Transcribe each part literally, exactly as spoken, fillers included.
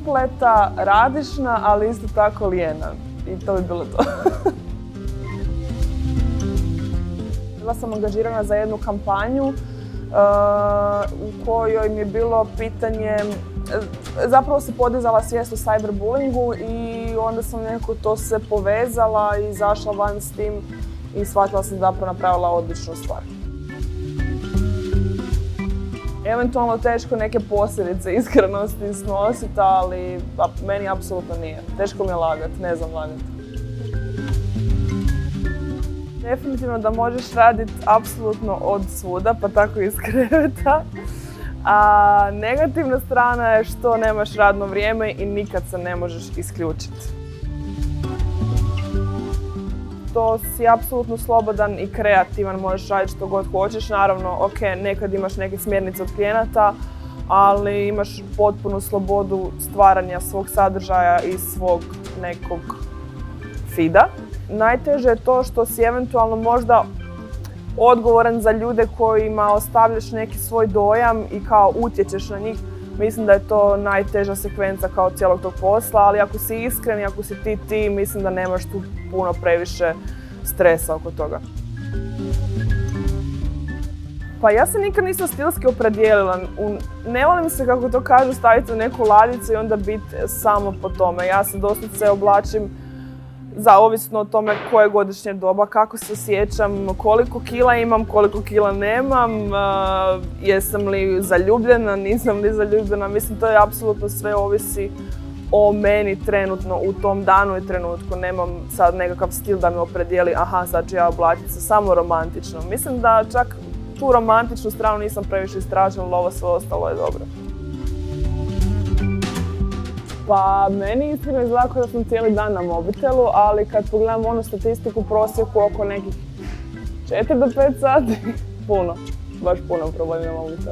upleta, radišna, ali isto tako lijena. I to bi bilo to. Bila sam angažirana za jednu kampanju uh, u kojoj mi je bilo pitanje, zapravo se podizala svijest o cyberbullingu i onda sam nekako to se povezala i izašla van s tim i shvatila sam da zapravo napravila odličnu stvar. Eventualno teško neke posljedice iskrenosti snositi, ali meni apsolutno nije. Teško mi je lagat, ne znam lagati. Definitivno da možeš raditi apsolutno od svuda, pa tako i iz kreveta. A negativna strana je što nemaš radno vrijeme i nikad se ne možeš isključiti. To si apsolutno slobodan i kreativan, možeš raditi što god hoćeš. Naravno, ok, nekad imaš neke smjernice od klijenata, ali imaš potpunu slobodu stvaranja svog sadržaja i svog nekog feeda. Najteže je to što si eventualno možda odgovoran za ljude kojima ostavljaš neki svoj dojam i kao utječeš na njih. Mislim da je to najteža sekvenca kao cijelog tog posla, ali ako si iskren i ako si ti ti, mislim da nemaš tu puno previše stresa oko toga. Pa ja se nikad nisam stilski opredijelila. Ne volim se, kako to kažu, staviti u neku ladicu i onda biti samo po tome. Ja se doslovce oblačim za ovisno o tome koje godišnje doba, kako se osjećam, koliko kila imam, koliko kila nemam, uh, jesam li zaljubljena, nisam li zaljubljena. Mislim, to je apsolutno sve ovisi o meni trenutno u tom danu i trenutku. Nemam sad nekakav stil da me opredijeli, aha, sad ću ja oblačiti se samo romantično. Mislim da čak tu romantičnu stranu nisam previše istražila, ali ovo sve ostalo je dobro. Pa meni iskreno izgleda da sam cijeli dan na mobitelu, ali kad pogledam onu statistiku, prosjeku oko nekih četiri do pet sati, puno, baš puno provodim na mobitelu.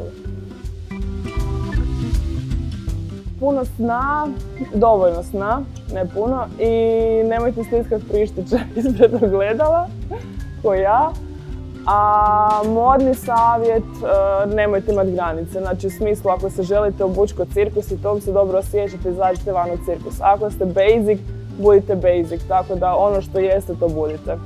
Puno sna, dovoljno sna, ne puno, i nemojte stiskati prištiće ispred ogledala, ko ja. A modni savjet, nemojte imati granice. Znači u smislu, ako se želite obući kod cirkus i to se dobro osjećate, izađite van od cirkusa. Ako ste basic, budite basic, tako da ono što jeste, to budite.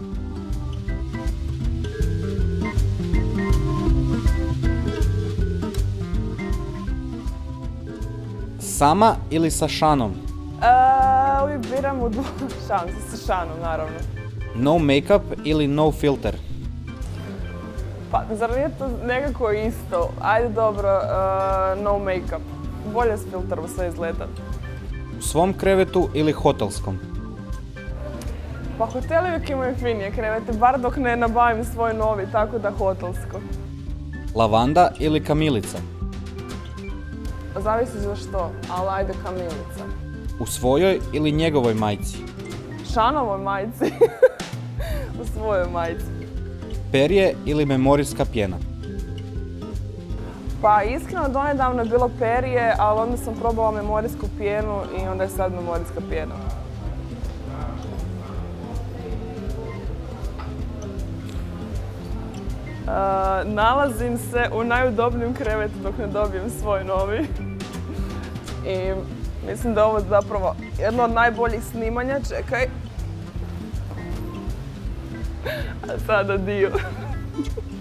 Sama ili sa Šanom? E, uvijek biram u dvo... Šan, sa Šanom, naravno. No make-up ili no filter? Pa, zar nije to nekako isto? Ajde dobro, uh, no make-up. Bolje s filterom sve izgleda. U svom krevetu ili hotelskom? Pa hoteli uvijek imaju finije krevete, bar dok ne nabavim svoj novi, tako da hotelsko. Lavanda ili kamilica? Zavisi za što, ali ajde kamilica. U svojoj ili njegovoj majci? Šanovoj majci. U svojoj majci. Perje ili memorijska pjena? Pa iskreno donedavno je bilo perje, ali onda sam probala memorijsku pjenu i onda je sad memorijska pjena. Uh, nalazim se u najudobnijem krevetu dok ne dobijem svoj novi. I mislim da je ovo zapravo jedno od najboljih snimanja. Čekaj. A sada dio.